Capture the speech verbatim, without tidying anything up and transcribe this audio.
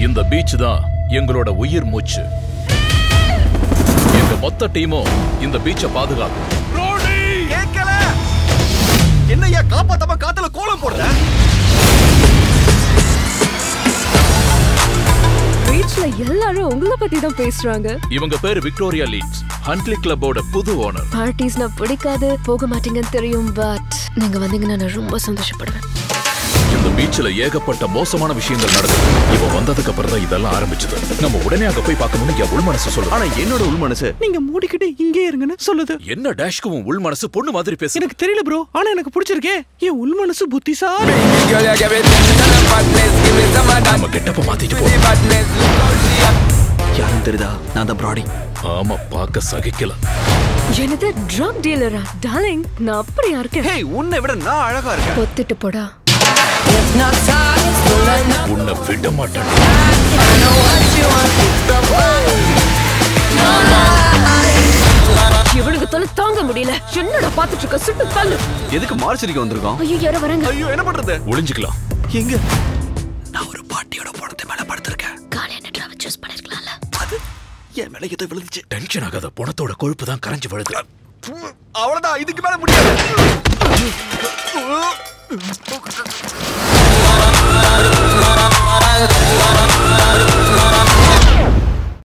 இந்த பீச் தான் எங்களோட உயிர் மூச்சு. எங்க மொத்த டீமும் இந்த பீச்சை பாதுகாக்கும். கேட்கல. என்னையா காப்பாத்தாம காத்துல கோலம் போடுற? பீச்ல எல்லாரும் உங்களை பத்தி தான் பேசுறாங்க. இவங்க பேரு விக்டோரியா லீட்ஸ், ஹண்ட்லி கிளப்போட புது ஓனர். பார்ட்டிஸ்னா பிடிக்காது, போக மாட்டீங்கன்னு தெரியும், பட் நீங்க வந்தீங்கன்னா நான் ரொம்ப சந்தோஷப்படுவேன். இந்த பீச்ல ஏகப்பட்ட மோசமான விஷயங்கள் நடக்குது. இவன் வந்ததுக்கு அப்புறம் தான் இதெல்லாம் ஆரம்பிச்சது. நம்ம உடனே அங்க போய் பார்க்கணும்னு என் உள் மனசு சொல்லுது. ஆனா என்னோட உள் மனசு நீங்க மூடிக்கிட்டு இங்கே இருங்கன்னு சொல்லுது. என்ன டேஷ்க்கும் உள் மனசு பொண்ணு மாதிரி பேசு. எனக்கு தெரியல ப்ரோ, ஆனா எனக்கு பிடிச்சிருக்கே. என் உள் மனசு புத்திசாலி. நம்ம கெட்டப்ப மாத்திட்டு போ. யாரும் தெரியுதா? நான் தான் ப்ராடி. ஆமா, பார்க்க சகிக்கல. என்னது ட்ரக் டீலரா? டார்லிங், நான் அப்படியா இருக்கேன்? ஹே, உன்னை விட நான் அழகா இருக்கேன். பொத்திட்டு போடா. உன்னை விட மாட்டேன். இவனுக்கு தொலை தாங்க முடியல. என்னடா பாத்துட்டு இருக்க? சுட்டு தள்ளு. எதுக்கு மார்ச்சரிக்கு வந்திருக்கோம்? ஐயோ, யாரோ வராங்க. ஐயோ, என்ன பண்றது? ஒளிஞ்சுக்கலாம். எங்க? நான் ஒரு பாட்டியோட பணத்தை மேல படுத்திருக்கேன். காலையில டிராவல் சூஸ் பண்ணிருக்கலாம்ல. அது என் மேல ஏதோ விழுந்துச்சு. டென்ஷன் ஆகாத, பணத்தோட கொழுப்பு தான் கரைஞ்சு விழுது. அவ்வளவுதான், இதுக்கு மேல முடியாது.